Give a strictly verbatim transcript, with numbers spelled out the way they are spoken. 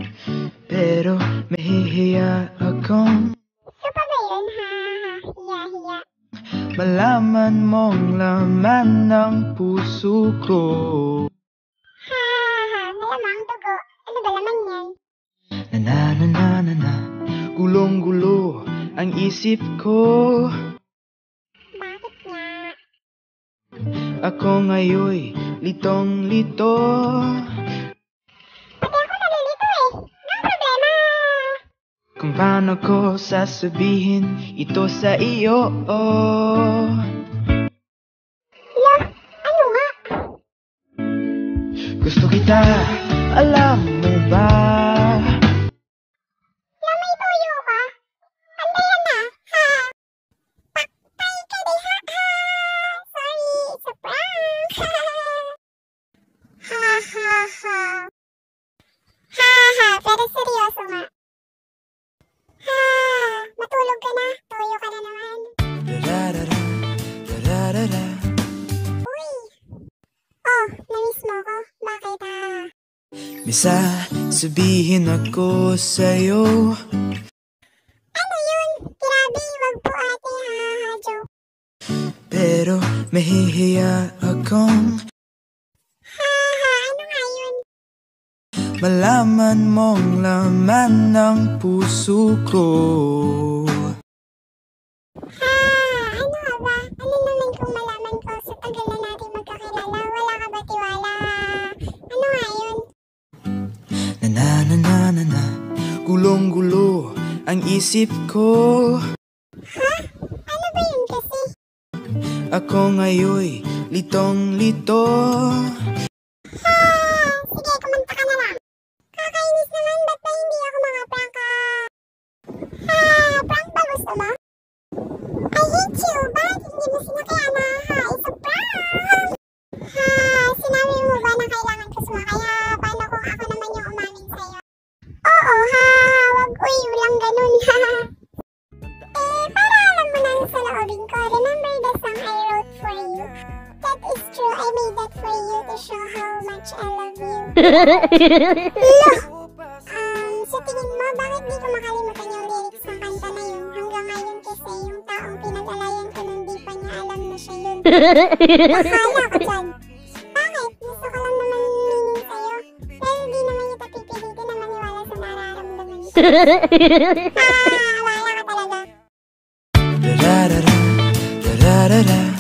pero mahihiya akong So pa ba yun? Ha-ha-ha, hiya-hiya. malaman mong laman ng puso ko. Ha-ha-ha, malamang dugo. Ano ba laman yan? Nanananana, gulong-gulo ang isip ko. Bakit nga? Ako ngayoy litong-lito. Pati ako nalilito eh. Anong problema? Kung paano ko sasabihin ito sa iyo. Lo, ano nga? Gusto kita, alam mo ba? Lo, may toyo ka? Handa yan na. Ha? Paktay ka di ha-ha. Sorry, it's a prank. Ha-ha-ha. Ha-ha, pero seryoso nga. Ha, matulog ka na. Toyo ka na naman. Dararara, dararara. Uy! Oh, namiss mo ko? Bakit ha? May sasabihin ako sa'yo. Ano yun? Grabe, wag po ate ha-ha joke. Pero mahihiya akong Ha-ha, ano nga yun? malaman mong laman ng puso ko. Ha, ano nga ba? Ano naman kung malaman ko sa tagal na natin magkakilala? Wala ka ba tiwala? Ano nga yun? Nanananana, gulong-gulo ang isip ko. Ha? Ano ba yun kasi? Ako ngayoy litong-lito. Ha! Sige, kumanta ka na lang. Kakainis naman, ba't ba hindi ako makaprank ka? Ha! Prank ba gusto mo? I hate you! Bakit hindi mo sinakyan ha? Ha! It's a prank! Ha! Sinabi mo ba na kailangan ko sumakaya? Paano kung ako naman yung umamin sa'yo? Oo ha! Wag uy, walang ganun ha! Eh, para alam mo na sa loobin ko, remember the song I wrote for you? That is true, I made that for you to show how much I love you. Lo! Um, sa tingin mo, bakit di ko makalimutan yung lyrics ng kanta na yun? Hanggang ngayon kasi yung taong pinag-alayan ko nung di pa niya alam na siya yun. Bahala ka dyan. Bakit? Gusto ko lang naman yung meaning sa'yo. Pero di naman kita pipilitin na maniwala sa nararamdaman ko. Ah, wala ka talaga. Dararara, dararara.